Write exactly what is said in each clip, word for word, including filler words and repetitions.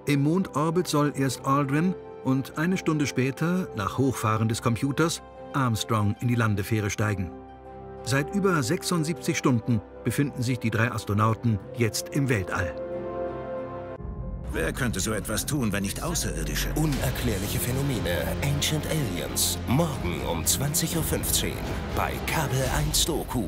Im Mondorbit soll erst Aldrin und eine Stunde später, nach Hochfahren des Computers, Armstrong in die Landefähre steigen. Seit über sechsundsiebzig Stunden befinden sich die drei Astronauten jetzt im Weltall. Wer könnte so etwas tun, wenn nicht Außerirdische? Unerklärliche Phänomene, Ancient Aliens. Morgen um zwanzig Uhr fünfzehn bei Kabel eins Doku.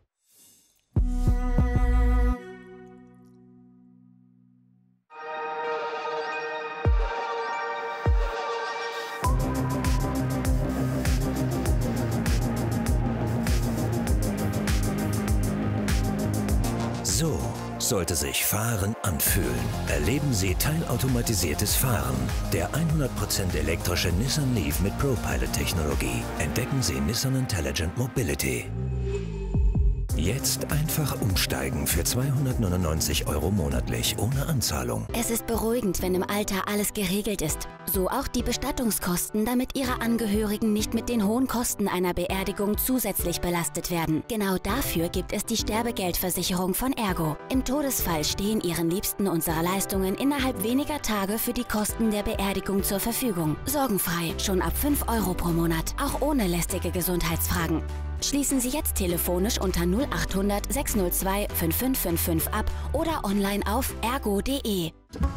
So sollte sich Fahren anfühlen. Erleben Sie teilautomatisiertes Fahren. Der hundert Prozent elektrische Nissan Leaf mit ProPilot-Technologie. Entdecken Sie Nissan Intelligent Mobility. Jetzt einfach umsteigen für zweihundertneunundneunzig Euro monatlich ohne Anzahlung. Es ist beruhigend, wenn im Alter alles geregelt ist. So auch die Bestattungskosten, damit Ihre Angehörigen nicht mit den hohen Kosten einer Beerdigung zusätzlich belastet werden. Genau dafür gibt es die Sterbegeldversicherung von Ergo. Im Todesfall stehen Ihren Liebsten unsere Leistungen innerhalb weniger Tage für die Kosten der Beerdigung zur Verfügung. Sorgenfrei, schon ab fünf Euro pro Monat, auch ohne lästige Gesundheitsfragen. Schließen Sie jetzt telefonisch unter null achthundert sechshundertzwei fünf fünf fünf fünf ab oder online auf ergo punkt de.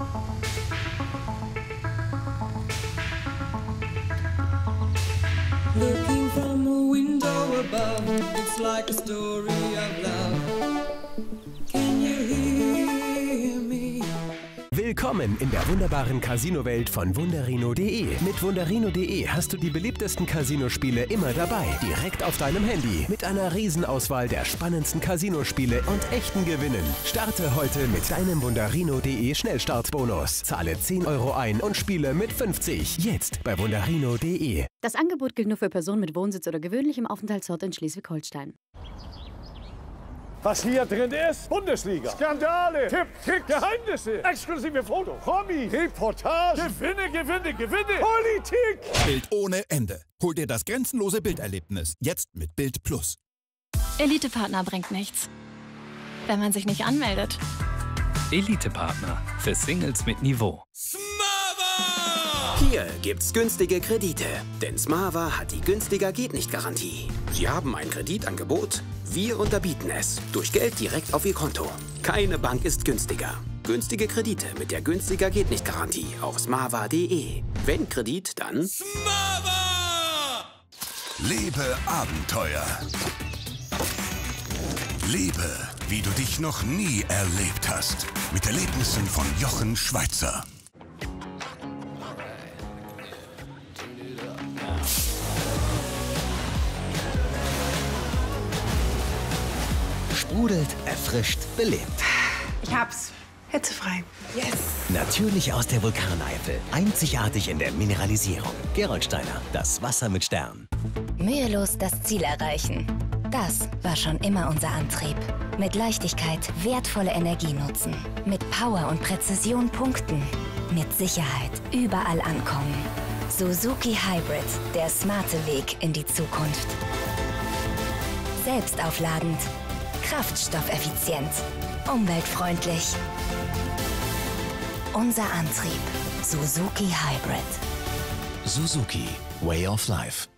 Looking from a window above, it's like a story of love. Can you hear me? Willkommen in der wunderbaren Casino-Welt von Wunderino punkt de. Mit Wunderino punkt de hast du die beliebtesten Casinospiele immer dabei, direkt auf deinem Handy. Mit einer Riesenauswahl der spannendsten Casinospiele und echten Gewinnen. Starte heute mit deinem Wunderino punkt de Schnellstartbonus. Zahle zehn Euro ein und spiele mit fünfzig. Jetzt bei Wunderino punkt de. Das Angebot gilt nur für Personen mit Wohnsitz oder gewöhnlichem Aufenthaltsort in Schleswig-Holstein. Was hier drin ist? Bundesliga. Skandale. Tipp, Trick, Geheimnisse. Exklusive Fotos. Promi. Reportage. Gewinne, Gewinne, Gewinne. Politik. Bild ohne Ende. Hol dir das grenzenlose Bilderlebnis. Jetzt mit Bild Plus. Elite-Partner bringt nichts, wenn man sich nicht anmeldet. Elite-Partner für Singles mit Niveau. Hier gibt's günstige Kredite, denn Smava hat die günstiger geht nicht Garantie. Sie haben ein Kreditangebot, wir unterbieten es. Durch Geld direkt auf Ihr Konto. Keine Bank ist günstiger. Günstige Kredite mit der günstiger geht nicht Garantie auf smava punkt de. Wenn Kredit, dann Smava! Lebe Abenteuer. Lebe, wie du dich noch nie erlebt hast. Mit Erlebnissen von Jochen Schweizer. Sprudelt, erfrischt, belebt. Ich hab's. Hitzefrei. Yes. Natürlich aus der Vulkaneifel. Einzigartig in der Mineralisierung. Gerolsteiner, das Wasser mit Stern. Mühelos das Ziel erreichen. Das war schon immer unser Antrieb. Mit Leichtigkeit wertvolle Energie nutzen. Mit Power und Präzision punkten. Mit Sicherheit überall ankommen. Suzuki Hybrid, der smarte Weg in die Zukunft. Selbstaufladend. Kraftstoffeffizient, umweltfreundlich. Unser Antrieb, Suzuki Hybrid. Suzuki, Way of Life.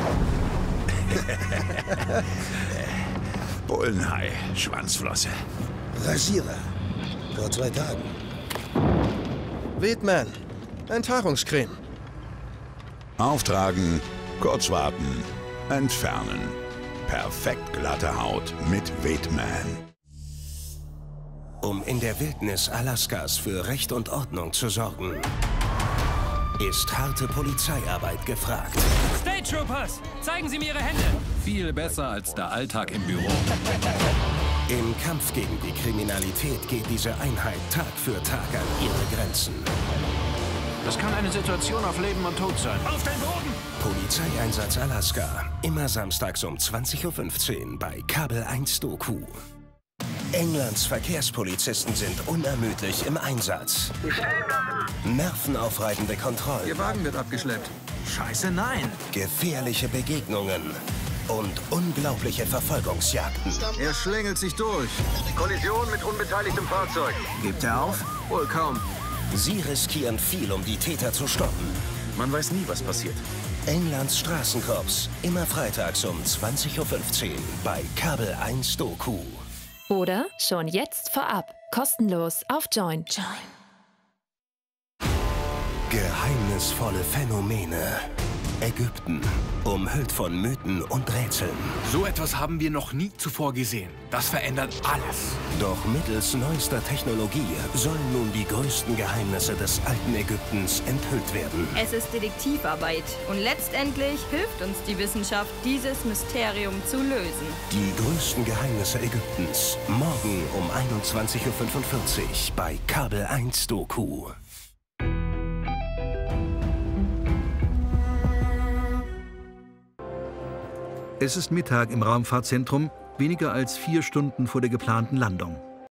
Bullenhai, Schwanzflosse. Rasierer, vor zwei Tagen. Weedman, Enthaarungscreme. Auftragen, kurz warten, entfernen. Perfekt glatte Haut mit Weedman. Um in der Wildnis Alaskas für Recht und Ordnung zu sorgen, ist harte Polizeiarbeit gefragt. State Troopers, zeigen Sie mir Ihre Hände. Viel besser als der Alltag im Büro. Im Kampf gegen die Kriminalität geht diese Einheit Tag für Tag an ihre Grenzen. Das kann eine Situation auf Leben und Tod sein. Auf den Boden! Polizeieinsatz Alaska. Immer samstags um zwanzig Uhr fünfzehn bei Kabel eins Doku. Englands Verkehrspolizisten sind unermüdlich im Einsatz. Nervenaufreibende Kontrollen. Ihr Wagen wird abgeschleppt. Scheiße, nein. Gefährliche Begegnungen und unglaubliche Verfolgungsjagden. Er schlängelt sich durch. Kollision mit unbeteiligtem Fahrzeug. Gibt er auf? Wohl kaum. Sie riskieren viel, um die Täter zu stoppen. Man weiß nie, was passiert. Englands Straßencops, immer freitags um zwanzig Uhr fünfzehn bei Kabel eins Doku. Oder schon jetzt vorab, kostenlos auf Join. Join. Geheimnisvolle Phänomene. Ägypten, umhüllt von Mythen und Rätseln. So etwas haben wir noch nie zuvor gesehen. Das verändert alles. Doch mittels neuester Technologie sollen nun die größten Geheimnisse des alten Ägyptens enthüllt werden. Es ist Detektivarbeit und letztendlich hilft uns die Wissenschaft, dieses Mysterium zu lösen. Die größten Geheimnisse Ägyptens. Morgen um einundzwanzig Uhr fünfundvierzig bei Kabel eins Doku. Es ist Mittag im Raumfahrtzentrum, weniger als vier Stunden vor der geplanten Landung.